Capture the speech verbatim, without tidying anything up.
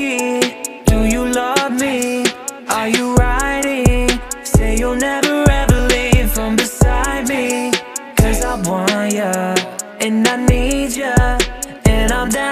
key. Do you love me? Are you riding? Say you'll never ever leave from beside me. Cause I want ya, and I need ya, and I'm down